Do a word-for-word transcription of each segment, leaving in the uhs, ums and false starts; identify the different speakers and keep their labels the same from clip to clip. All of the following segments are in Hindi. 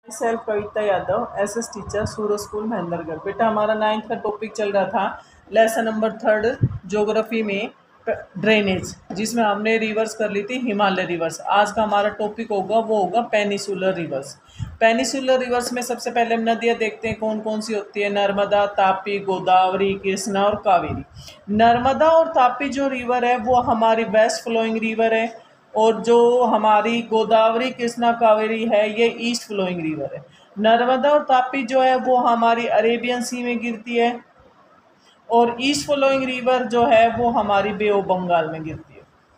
Speaker 1: Self Kavita Yadav, SS teacher, Suraj school Mahendragarh. बेटा हमारा नाइन्थ का टॉपिक चल रहा था लेसन नंबर थर्ड ज्योग्राफी में ड्रेनेज, जिसमें हमने रिवर्स कर ली थी हिमालय रिवर्स। आज का हमारा टॉपिक होगा वो होगा पेनिसुलर रिवर्स। पेनिसुलर रिवर्स में सबसे पहले हम नदियाँ देखते हैं कौन कौन सी होती है। नर्मदा, तापी, गोदावरी, कृष्णा और कावेरी। नर्मदा और तापी जो रिवर है वो हमारी वेस्ट फ्लोइंग रिवर है, और जो हमारी गोदावरी, कृष्णा, कावेरी है ये ईस्ट फ्लोइंग रिवर है। नर्मदा और तापी जो है वो हमारी अरेबियन सी में गिरती है, और ईस्ट फ्लोइंग रिवर जो है वो हमारी बे ऑफ बंगाल में गिरती है।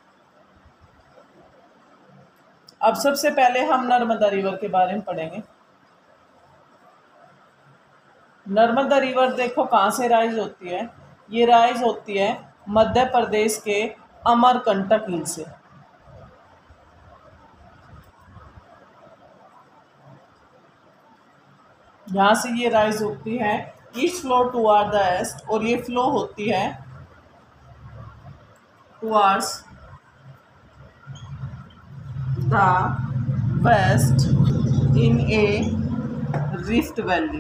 Speaker 1: अब सबसे पहले हम नर्मदा रिवर के बारे में पढ़ेंगे। नर्मदा रिवर देखो कहाँ से राइज होती है। ये राइज होती है मध्य प्रदेश के अमरकंटक हिल से। यहाँ से ये राइज होती है east flow toward the east, और ये फ्लो होती है towards the west in a rift valley.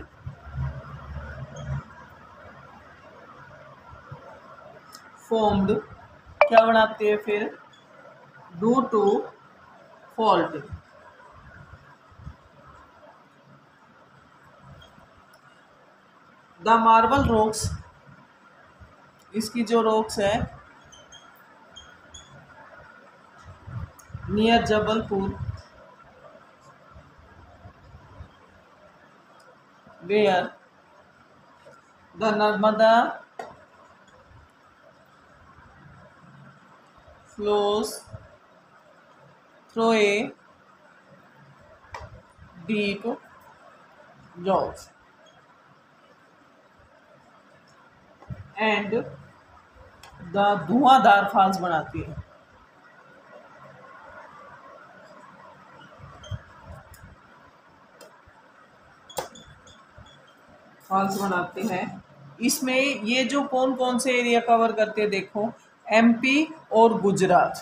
Speaker 1: Formed क्या बनाती है फिर, due to fault. The marble rocks, इसकी जो रॉक्स है near Jabalpur, where the Narmada flows through a deep gorge and the Dhuandhar falls बनाती है। फॉल्स बनाती है। इसमें ये जो कौन कौन से एरिया कवर करते हैं देखो, एमपी और गुजरात।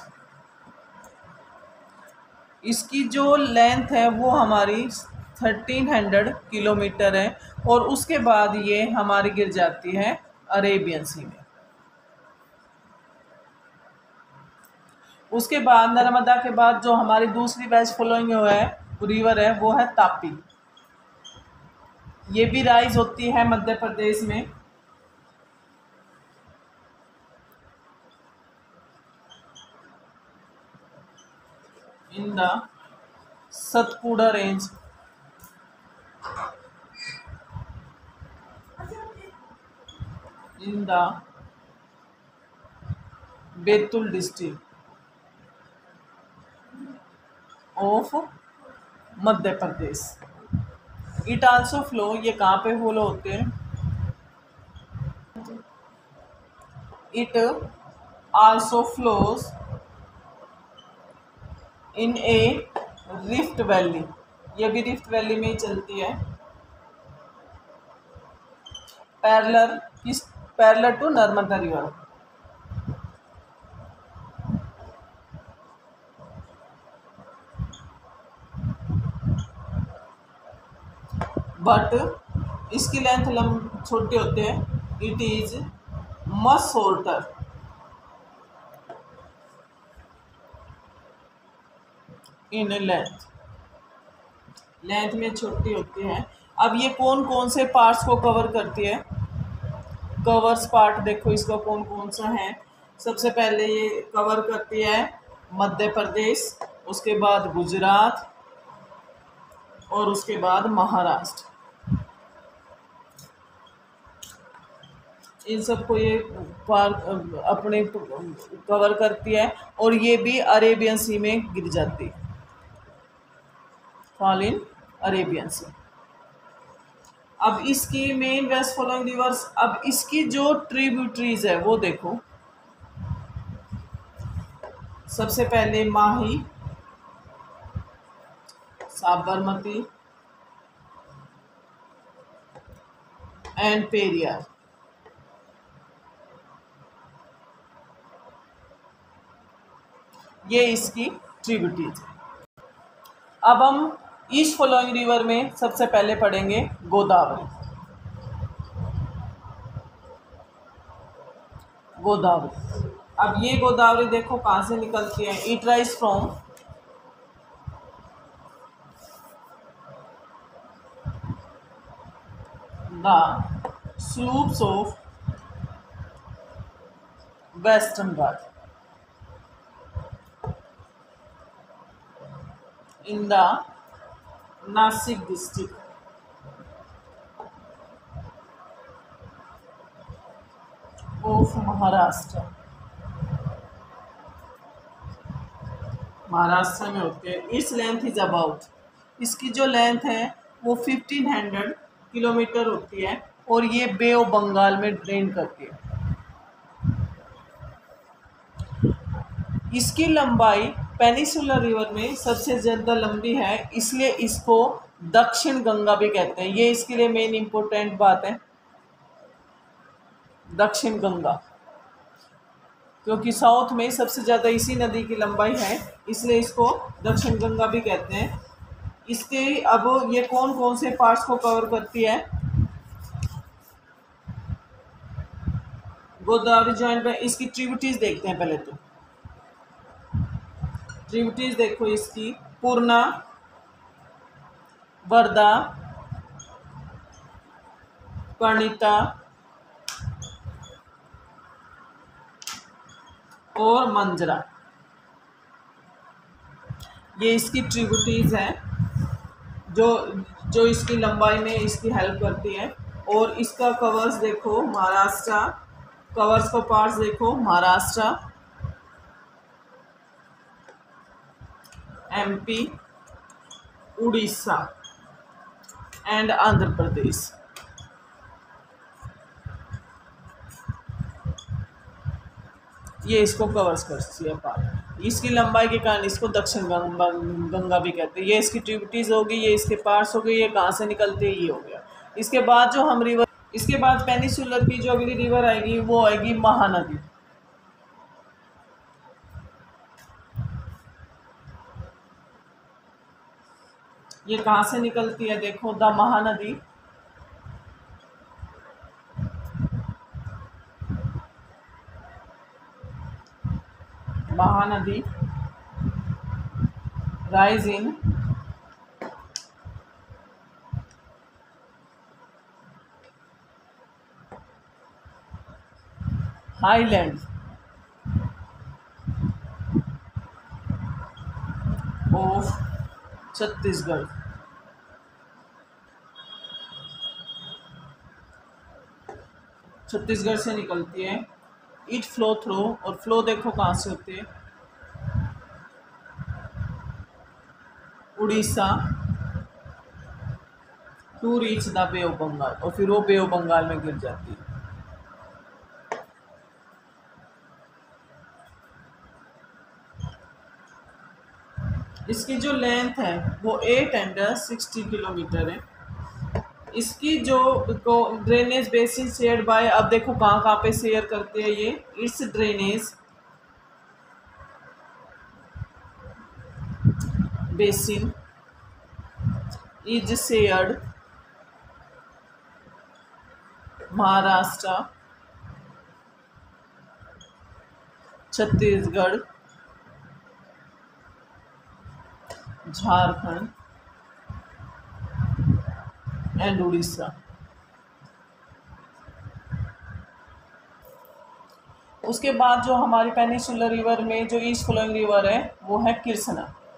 Speaker 1: इसकी जो लेंथ है वो हमारी थर्टीन हंड्रेड किलोमीटर है, और उसके बाद ये हमारी गिर जाती है अरेबियन सी में। उसके बाद नर्मदा के बाद जो हमारी दूसरी वेस्ट फ्लोइंग है रिवर है वो है तापी। ये भी राइज होती है मध्य प्रदेश में। In the Satpura range in the Betul district of Madhya Pradesh. It also flow, ये कहाँ पे फ्लो होते हैं, it also flows in a rift valley. ये भी रिफ्ट वैली में ही चलती है। पैरेलल किस, parallel to Narmada river. But इसकी लेंथ लंब छोटे होते हैं। It is much shorter in length, length में छोटी होती है। अब ये कौन कौन से पार्ट्स को कवर करती है, कवर्स पार्ट देखो इसका कौन कौन सा है। सबसे पहले ये कवर करती है मध्य प्रदेश, उसके बाद गुजरात, और उसके बाद महाराष्ट्र। इन सबको ये पार्क अपने कवर करती है, और ये भी अरेबियन सी में गिर जाती है, फॉल इन अरेबियन सी। अब इसकी मेन वेस्ट फ्लोइंग रिवर्स, अब इसकी जो ट्रिब्यूटरीज है वो देखो। सबसे पहले माही, साबरमती एंड पेरियार। ये इसकी ट्रिब्यूटरीज है। अब हम ईस्ट फ्लोइंग रिवर में सबसे पहले पढ़ेंगे गोदावरी। गोदावरी, अब ये गोदावरी देखो कहाँ से निकलती है। It rise from the slopes of western Ghat in the Nasik district. Of Maharashtra, Maharashtra में होते हैं। इस लेंथ इज अबाउट, इसकी जो लेंथ है वो फिफ्टीन हंड्रेड किलोमीटर होती है और ये बे ऑफ बंगाल में ड्रेन करती है। इसकी लंबाई पेनिसुलर रिवर में सबसे ज़्यादा लंबी है, इसलिए इसको दक्षिण गंगा भी कहते हैं। ये इसके लिए मेन इम्पोर्टेंट बात है, दक्षिण गंगा, क्योंकि साउथ में सबसे ज़्यादा इसी नदी की लंबाई है, इसलिए इसको दक्षिण गंगा भी कहते हैं। इसके अब ये कौन कौन से पार्ट्स को कवर करती है? गोदावरी जॉइंट में इसकी ट्रिब्यूटरीज देखते हैं पहले। तो ट्रिब्यूटरीज देखो इसकी, पूर्णा, वर्धा, कर्णिता और मंजरा, ये इसकी ट्रिब्यूटरीज हैं जो जो इसकी लंबाई में इसकी हेल्प करती है। और इसका कवर्स देखो महाराष्ट्र, कवर्स को पार्ट्स देखो महाराष्ट्र, एमपी, उड़ीसा एंड आंध्र प्रदेश। ये इसको कवर्स करती है पार्ट। इसकी लंबाई के कारण इसको दक्षिण गंगा गंगा भी कहते हैं। ये इसकी ट्रिब्यूटरीज होगी, ये इसके पार्ट्स हो गए, ये कहाँ से निकलते हैं ये हो गया। इसके बाद जो हम रिवर, इसके बाद पेनिसुलर की जो अगली रिवर आएगी वो आएगी महानदी। ये कहाँ से निकलती है देखो, the Mahanadi Mahanadi rise in highland of Chhattisgarh. Chhattisgarh से निकलती है। इट फ्लो थ्रू, और फ्लो देखो कहाँ से होती है, Orissa to reach the bay of Bengal, और फिर वो बे ऑफ बंगाल में गिर जाती है। इसकी जो लेंथ है वो एट हंड्रेड सिक्सटी किलोमीटर है। इसकी जो ड्रेनेज बेसिन शेयर बाय, अब देखो कहाँ कहाँ पे शेयर करते हैं ये, its drainage basin is shared Maharashtra, Chhattisgarh, Jharkhand and Orissa. उसके बाद जो हमारी पेनिसुलर रिवर में जो ईस्ट फ्लोइंग रिवर है वो है कृष्णा।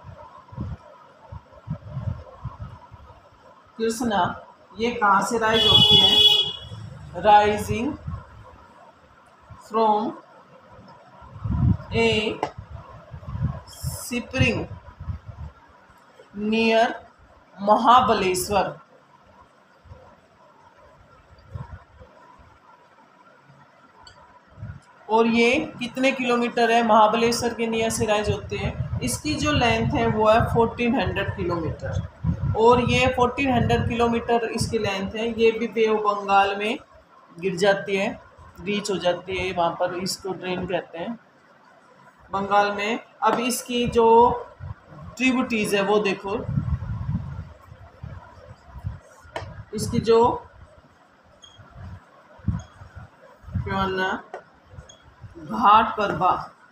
Speaker 1: कृष्णा ये कहाँ से राइज होती है? Rising from a spring near Mahabaleshwar. और ये कितने किलोमीटर है? महाबलेश्वर के नियर से राइज होते हैं। इसकी जो लेंथ है वो है फोर्टीन हंड्रेड किलोमीटर, और ये फोर्टीन हंड्रेड किलोमीटर इसकी लेंथ है। ये भी बे ऑफ बंगाल में गिर जाती है, रीच हो जाती है, वहाँ पर इसको ड्रेन कहते हैं बंगाल में। अब इसकी जो ट्रिब्यूटरीज है वो देखो, इसकी जो प्याना Ghataprabha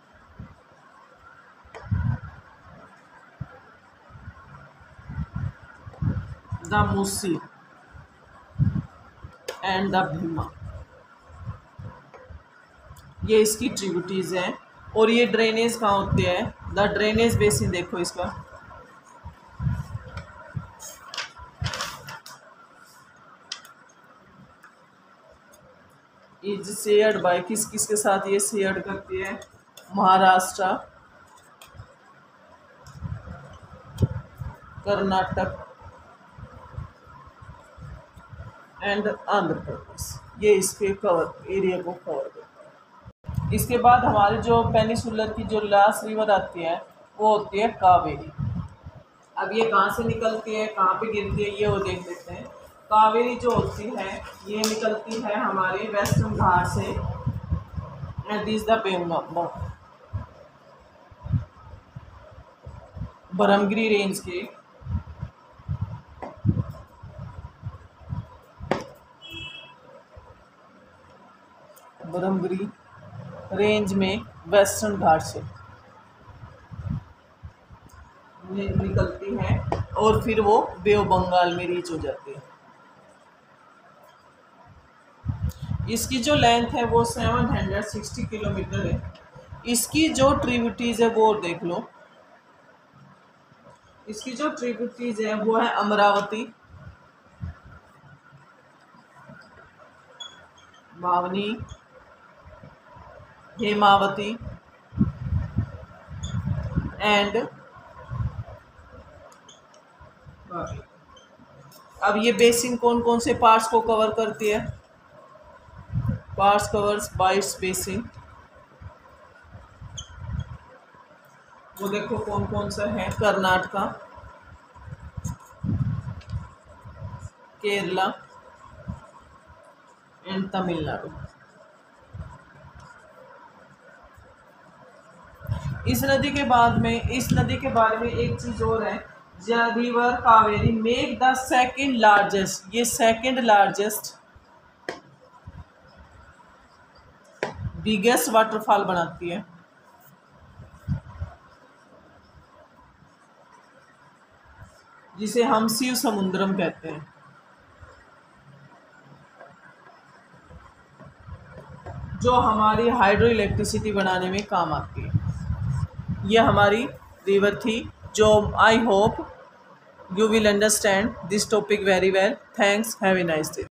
Speaker 1: the Musi and the Bhima, ये इसकी ट्रिब्यूटरीज हैं। और ये ड्रेनेज कहाँ होते हैं? द ड्रेनेज बेसिन देखो इसका, इज शेयर्ड बाय, किस किस के साथ ये शेयर करती है? महाराष्ट्र, कर्नाटक एंड आंध्र प्रदेश, ये इसके कवर एरिया को कवर करता है। इसके बाद हमारी जो पेनिसुलर की जो लास्ट रिवर आती है वो होती है कावेरी। अब ये कहाँ से निकलती है, कहाँ पे गिरती है, ये वो देख लेते हैं। कावेरी जो होती है ये निकलती है हमारे वेस्टर्न घाट से, एंड दिस द पेमना बरमगिरी रेंज के बरमगिरी रेंज में वेस्टर्न घाट से निकलती है और फिर वो बे ऑफ बंगाल में रीच हो जाती है। इसकी जो लेंथ है वो सेवन हंड्रेड सिक्सटी किलोमीटर है। इसकी जो ट्रिब्यूटरीज है वो देख लो, इसकी जो ट्रिब्यूटरीज है वो है अमरावती, मावनी, हेमावती एंड अब ये बेसिन कौन कौन से पार्ट्स को कवर करती है? Parts covers by its basin, वो देखो कौन कौन सा है? कर्नाटका, केरला एंड तमिलनाडु। इस नदी के बाद में इस नदी के बारे में एक चीज और है, river Kaveri make the second largest, ये सेकंड लार्जेस्ट बिगेस्ट वाटरफॉल बनाती है। जिसे हम शिव समुद्रम कहते हैं, जो हमारी हाइड्रो इलेक्ट्रिसिटी बनाने में काम आती है। यह हमारी रिवर थी, जो I hope you will understand this topic very well. Thanks. Have a nice day.